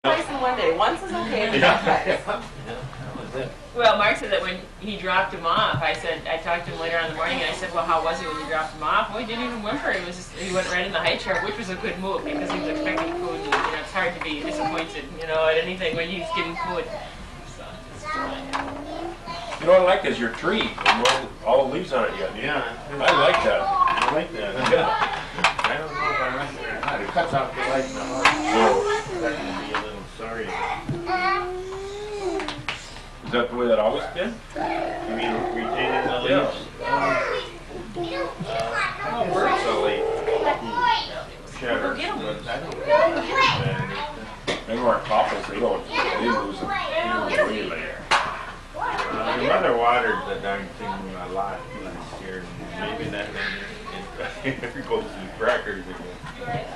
Twice in one day. Once is okay. Well, Mark said that when he dropped him off, I talked to him later on in the morning, and I said, well, how was it when you dropped him off? Well, he didn't even whimper. He went right in the high chair, which was a good move because he was expecting food. And, it's hard to be disappointed, at anything when he's getting food. So, you know what I like is your tree, and all the leaves on it yet. Yeah. I like that. I like that. Yeah. I don't know if I like it or not. It cuts off the light in the heart. So that can be a little sorry. Is that the way that always been? You mean retaining the Yeah. leaves? Birds are late. Shatters, but I don't think it's They weren't couples, they lose them. They lose really late. your mother watered the darn thing a lot last year, and maybe that it goes to crackers again.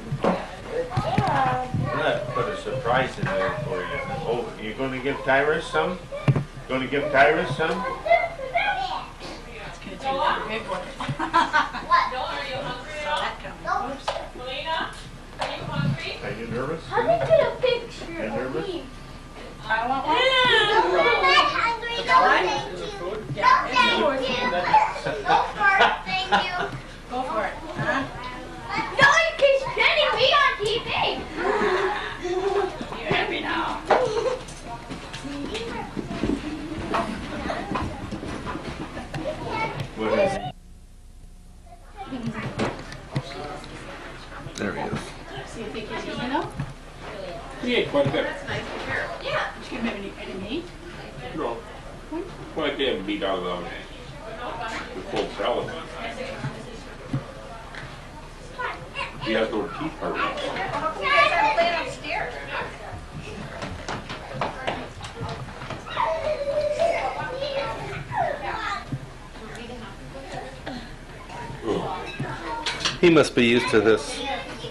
I'm gonna put a surprise in there for you. Oh, you're gonna give Tyrus some? Gonna give Tyrus some? it's going to take a big one. Melina, are you hungry? Are you nervous? How do I get a picture? Are you nervous? I want one. I'm not hungry. No, thank you. No, thank you. Go for it. Thank you. Go for it. Huh? No, he's getting me on TV. You're happy now. What is it? There he is. See if he can eat, you know? He ate quite a bit. Yeah. Did you give him any meat? No. Quite a bit beat out of the cold salad. He has no teeth hardly. You guys are playing upstairs. He must be used to this.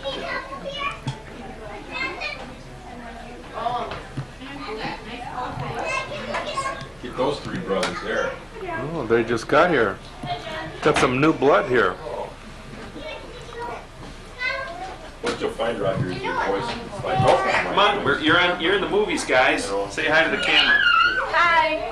Get those three brothers there. Oh, they just got here. Got some new blood here. What you'll find, Roger, is your voice. It's like, oh, Come on, you're in the movies, guys. Say hi to the camera. Hi.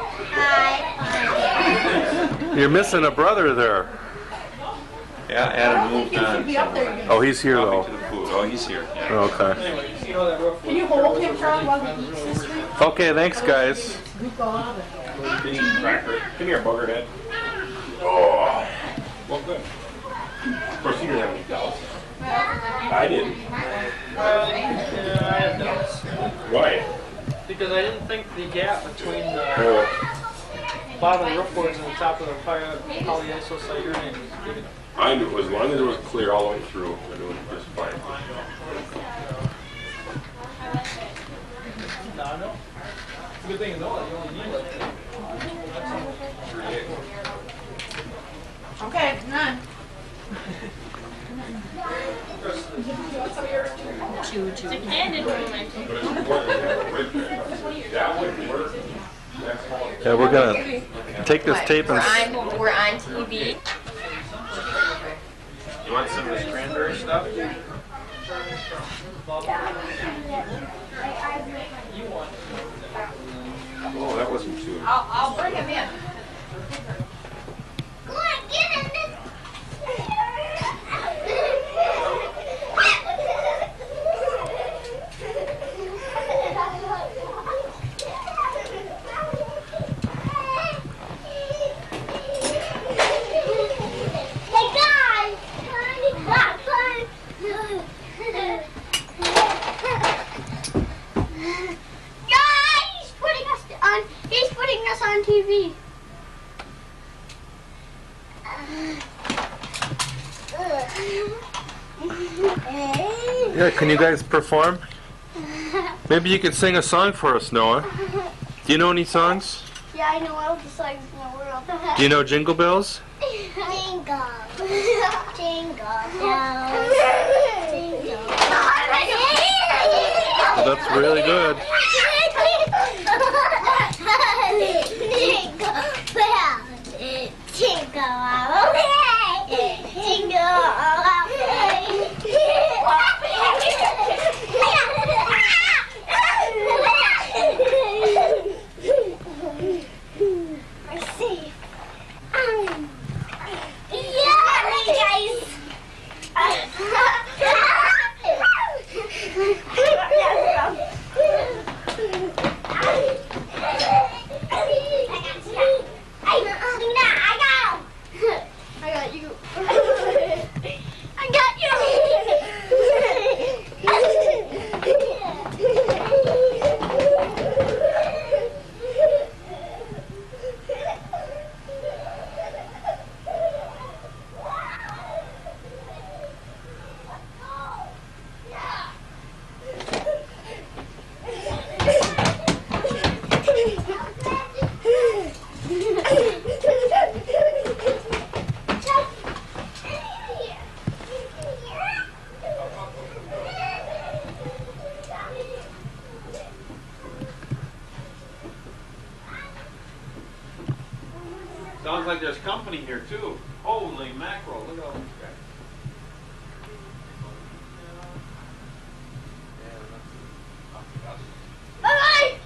Hi. You're missing a brother there. Yeah, Adam moved on. Oh, he's here Help me though. to the food. Oh, he's here. Yeah. Okay. Can you hold him, Charles, while he eats this thing? Okay, thanks guys. cracker. Come here, buggerhead. Oh, well, good. Of course, you didn't have any doubts. I didn't. Well, yeah, I have doubts. Why? Because I didn't think the gap between the bottom of the roof boards and the top of the polyisocyanate was big enough. I knew as long as it was clear all the way through, I knew it was just fine. No, I know. It's a good thing to know that you only need like that. Okay, none. It's a candid moment. But it's important to have it right there. That wouldn't work. That's how Yeah, we're gonna take this tape and We're on TV. You want some of this cranberry stuff? Oh, that wasn't too. I'll bring him in. Come on, get in this. Hey guys! Guys, he's putting us on TV. yeah, can you guys perform? Maybe you could sing a song for us, Noah. Do you know any songs? Yeah, I know all the songs in the world. Do you know Jingle Bells? Jingle. Jingle bells. Jingle. Oh, that's really good. Jingle bells. Jingle all the way. Jingle all the way. Sounds like there's company here too. Holy mackerel, look at all these guys. Bye-bye.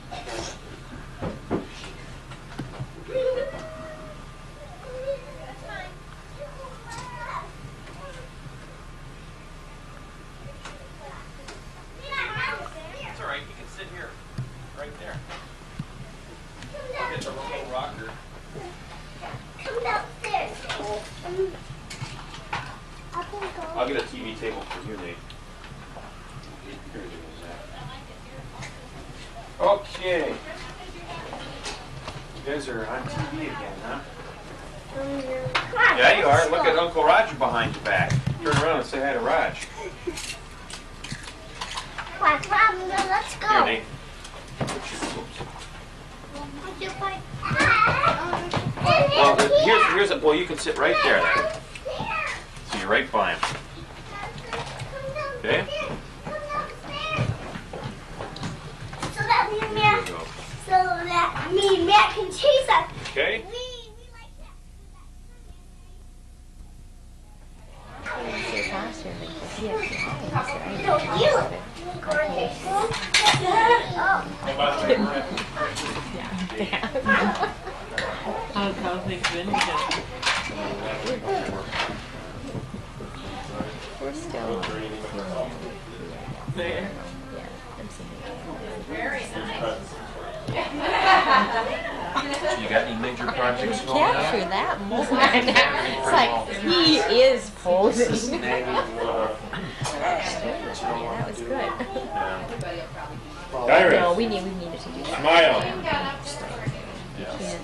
It's alright, you can sit here. Right there. I'll get the little rocker. Come downstairs. I'll get a TV table for you, Nate. Here it is. Okay. You guys are on TV again, huh? Yeah, you are. Look at Uncle Roger behind your back. Turn around and say hi to Raj. Let's go. Here, Nate. Well, here's a, well, you can sit right there then. So you're right by him. Okay? So that me and Matt can chase us. Okay? We like that. No, you. How things been? We're still There. very nice. You got any major projects going Capture on? that moment. It's like he is posing. Yeah, that was good. Iris, No, we needed to do that. smile. Can't.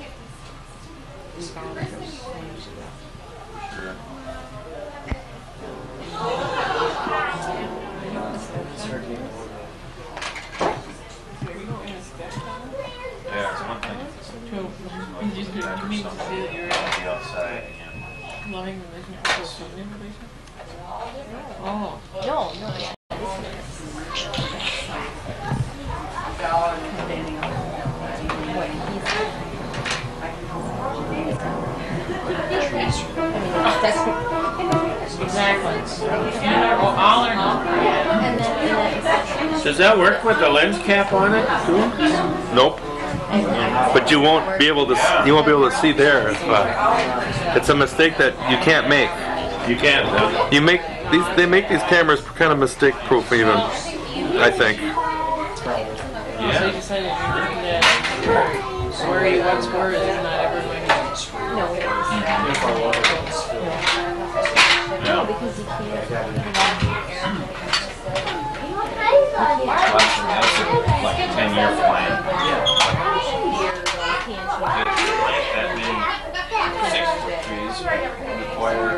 Yeah, it's one thing. You just you mean to say that you're On the outside and loving relationship with something relationship? Oh. No, yeah. Exactly. All or nothing. Does that work with the lens cap on it too? Nope. But you won't be able to. You won't be able to see there. It's a mistake that you can't make. You can't, huh? You make these. They make these cameras kind of mistake-proof, even. I think. So you decided you're looking at where you once were is not ever going to. No, we don't. No, because you can't. like a 10-year plan. That many 6 trees require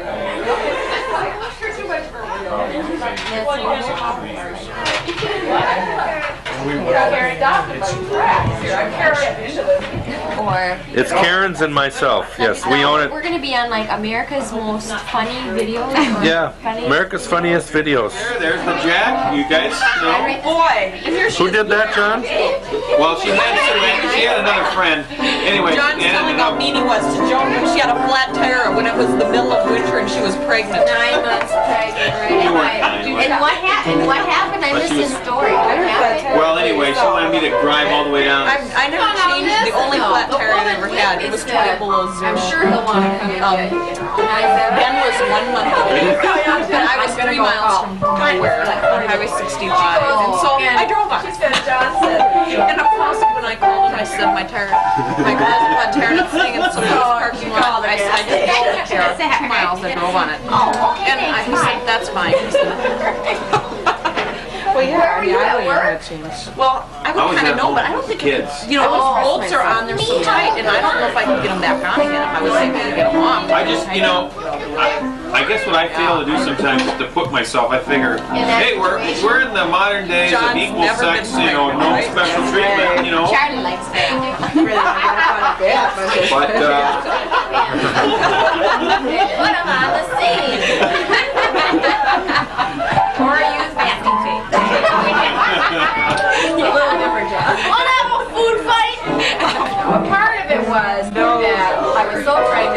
Or It's Karen's and myself. Yes, we own it. we're gonna be on like America's Most Funny Videos. Yeah, Funny. America's Funniest Videos. There's the Jack. You guys know. Boy, and here she Who did that, John? Well, she had another friend. Anyway, John's telling how mean he was to Joan when she had a flat tire when it was the middle of winter and she was pregnant. 9 months pregnant, right? You weren't 9, were you? And what happened? I But missed she his was- story. What happened? Well, anyway, she wanted me to drive all the way down. I never changed the only flat tire I ever had. It was 20 below zero. I'm sure he'll want to come in. Ben was 1 month old, and I was 3 miles from nowhere on Highway 65, and so I drove on. And of course, when I called him, I said my car has a flat tire and it's sitting in some parking lot. I said I just drove the car 2 miles. I drove on it, and I said that's fine. He said, well, yeah, I would have changed. Well, I would kind of know, but I don't think kids. you know, those bolts are on there so tight, and I don't know if I can get them back on again. If I was able to get them off. I just, you know, I guess what I fail to do sometimes is to put myself. I figure, hey, we're in the modern days of John's equal never sex, been you know, no pregnant, right? special treatment, you know. Charlie likes that. But Put him on the scene. Or use masking tape. A little different job. Wanna have a food fight? A part of it was that I was so pregnant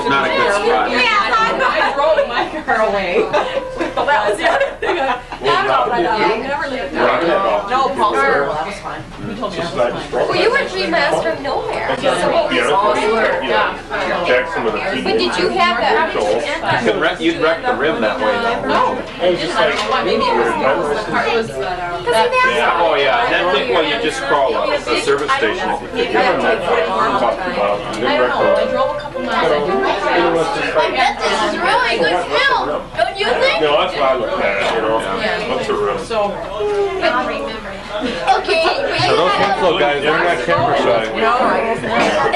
not a good spot. I drove my car away. Well, that was the other thing. I never leave it Rock that off. No, Paul said, well, that was fine. He told me that was fine. Well, you were 3 miles from nowhere. So what was Check some of the But did you have that? You'd wreck the rim that way though. No. It was just like, Maybe it was the car. It was Yeah, oh yeah, and then well you just crawl up a service station. I don't know. I drove a couple miles. I I bet this is really good film. Don't you think? No, that's what I look at, you know. What's a room? So, Okay, but So you those had inflow guys, they're not camera shy. no, I wasn't.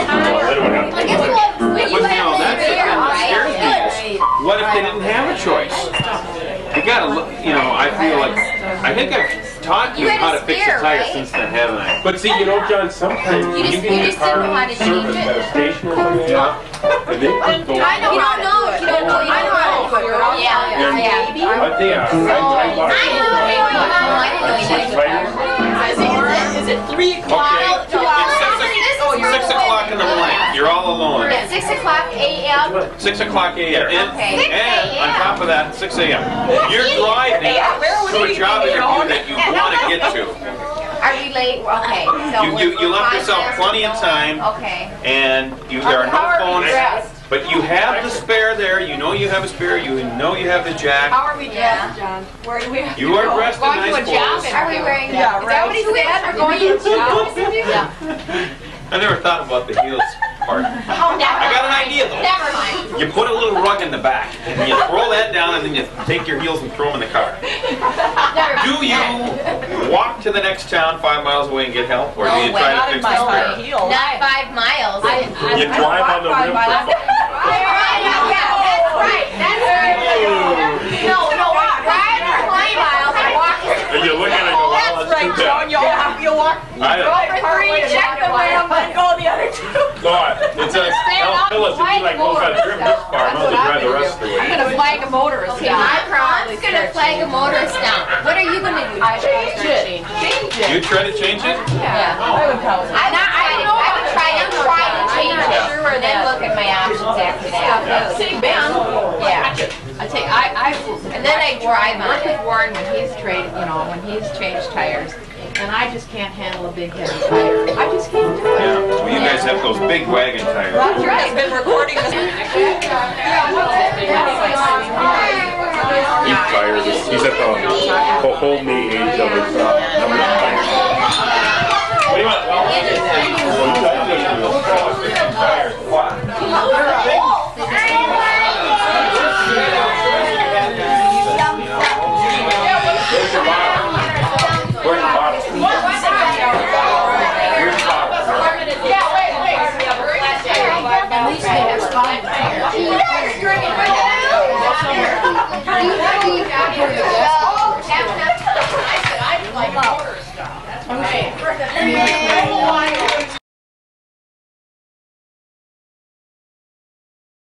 I guess we'll But you know, that's beer, right? scares me. What if they didn't have a choice? You gotta look, you know, I feel like, I think I've taught you You had how a to fix a spare, tire right? since then, haven't I? But see, you know, John, sometimes You just can didn't know how to change service it. at a station or something. And they can go. I know you don't know. You don't know. You don't know. Yeah, yeah. I think I bought I know. I didn't know. Is it 3 o'clock? Okay, it's 6 o'clock in the morning, you're all alone. At 6 o'clock a.m. 6 o'clock a.m. Okay. And on top of that, 6 a.m. You're driving to a job interview that you want to get to. Are we late? Okay. So You left yourself plenty of time, Okay. and there are How no are we phones. dressed? But you have the spare there, you know you have a spare, you know you have the jack. How are we dressed, John? Where do we have to You are go? dressed in nice clothes. Are we wearing? Yeah, right. Is that what he said? We're going to the job interview? I never thought about the heels part. Oh, never. I got an idea though. Never mind. You put a little rug in the back, and you throw that down, and then you take your heels and throw them in the car. Do you walk to the next town 5 miles away and get help, or do you try to fix the spare? Not 5 miles. You drive on the rim for That's right. That's right. No, drive 20 miles and walk. and you look at it and go, wow, that's Right, too John, bad. you'll walk. I Go don't. for 3, check the rim, and go the other 2. No, it's a, Phyllis, if you like goes on a trip this far, I'm gonna drive the rest of the way. I'm gonna flag a motorist Okay, down. my mom's gonna flag a motorist down. What are you gonna do? Change it. You try to change it? Yeah. I would tell them. I would try to change it, and then look at my options after that. See, Ben. Yeah. And then I work with Warren when he's when he's changed tires, and I just can't handle a big heavy tire. I just can't do it. Yeah. Well, you guys have those big wagon tires. That's right. I've been recording this. He's tired. He's at the hold me age of his What do you Okay.